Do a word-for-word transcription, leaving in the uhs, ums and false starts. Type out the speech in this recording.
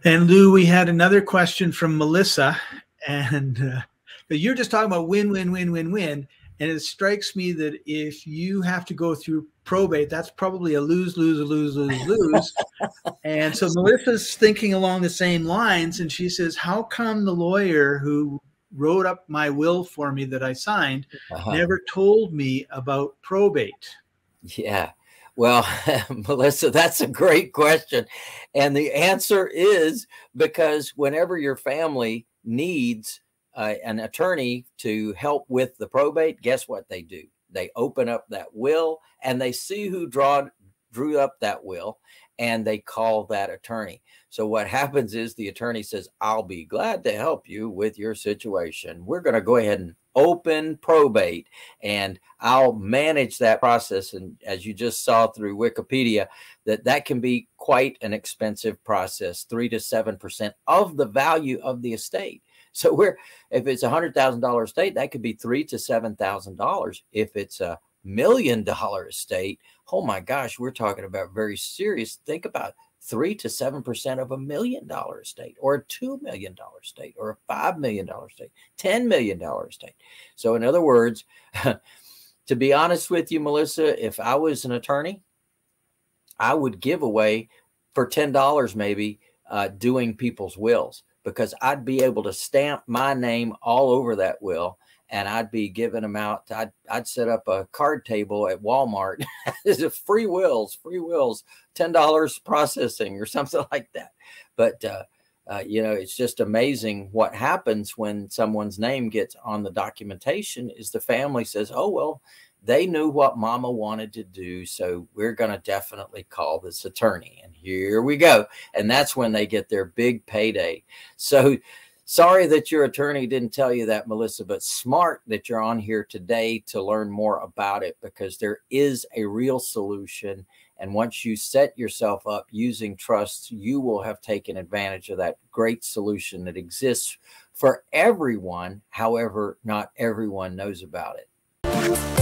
And Lou, we had another question from Melissa, and uh, you're just talking about win, win, win, win, win. And it strikes me that if you have to go through probate, that's probably a lose, lose, lose, lose, lose. And so Melissa's thinking along the same lines, and she says, how come the lawyer who wrote up my will for me that I signed uh-huh. never told me about probate? Yeah. Well, Melissa, that's a great question. And the answer is because whenever your family needs uh, an attorney to help with the probate, guess what they do? They open up that will and they see who draw, drew up that will, and they call that attorney. So what happens is the attorney says, I'll be glad to help you with your situation. We're going to go ahead and open probate, and I'll manage that process. And as you just saw through Wikipedia, that that can be quite an expensive process, three to seven percent of the value of the estate. So we're, if it's a hundred thousand dollar estate, that could be three to seven thousand dollars. If it's a million dollar estate, oh my gosh, we're talking about very serious. Think about three to seven percent of a million dollar estate, or a two million dollar estate, or a five million dollar estate, ten million dollar estate. So in other words, to be honest with you, Melissa, if I was an attorney, I would give away for ten dollars maybe uh, doing people's wills, because I'd be able to stamp my name all over that will. And I'd be giving them out. I'd, I'd set up a card table at Walmart. There's free wills, free wills, ten dollars processing or something like that. But, uh, uh, you know, it's just amazing what happens when someone's name gets on the documentation is the family says, oh, well, they knew what mama wanted to do, so we're going to definitely call this attorney. And here we go. And that's when they get their big payday. So sorry that your attorney didn't tell you that, Melissa, but smart that you're on here today to learn more about it, because there is a real solution. And once you set yourself up using trusts, you will have taken advantage of that great solution that exists for everyone. However, not everyone knows about it.